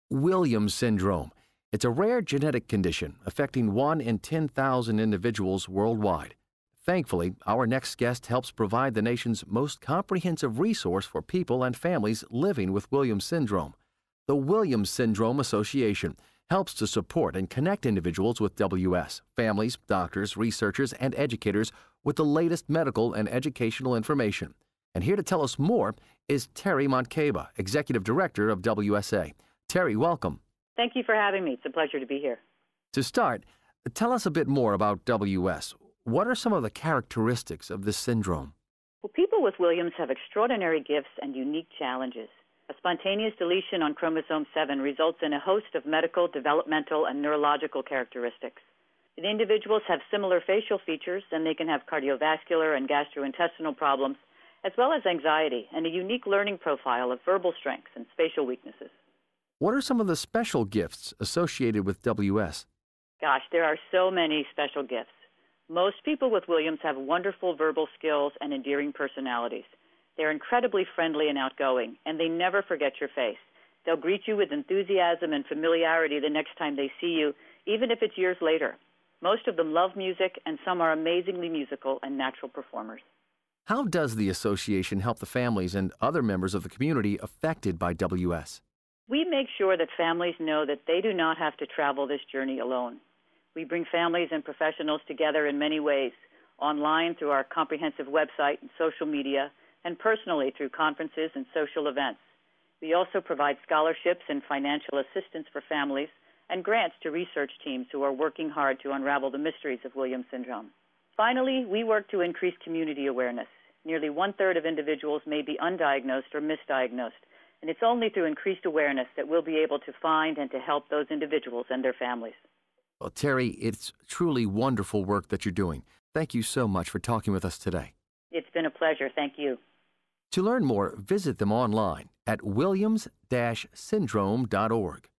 Williams syndrome. It's a rare genetic condition affecting 1 in 10,000 individuals worldwide. Thankfully, our next guest helps provide the nation's most comprehensive resource for people and families living with Williams syndrome. The Williams Syndrome Association helps to support and connect individuals with WS, families, doctors, researchers, and educators with the latest medical and educational information. And here to tell us more is Terry Montcaba, Executive Director of WSA. Terry, welcome. Thank you for having me. It's a pleasure to be here. To start, tell us a bit more about WS. What are some of the characteristics of this syndrome? Well, people with Williams have extraordinary gifts and unique challenges. A spontaneous deletion on chromosome 7 results in a host of medical, developmental, and neurological characteristics. The individuals have similar facial features, and they can have cardiovascular and gastrointestinal problems, as well as anxiety and a unique learning profile of verbal strengths and spatial weaknesses. What are some of the special gifts associated with WS? Gosh, there are so many special gifts. Most people with Williams have wonderful verbal skills and endearing personalities. They're incredibly friendly and outgoing, and they never forget your face. They'll greet you with enthusiasm and familiarity the next time they see you, even if it's years later. Most of them love music, and some are amazingly musical and natural performers. How does the association help the families and other members of the community affected by WS? We make sure that families know that they do not have to travel this journey alone. We bring families and professionals together in many ways, online through our comprehensive website and social media, and personally through conferences and social events. We also provide scholarships and financial assistance for families and grants to research teams who are working hard to unravel the mysteries of Williams syndrome. Finally, we work to increase community awareness. Nearly 1/3 of individuals may be undiagnosed or misdiagnosed, and it's only through increased awareness that we'll be able to find and to help those individuals and their families. Well, Terry, it's truly wonderful work that you're doing. Thank you so much for talking with us today. It's been a pleasure. Thank you. To learn more, visit them online at williams-syndrome.org.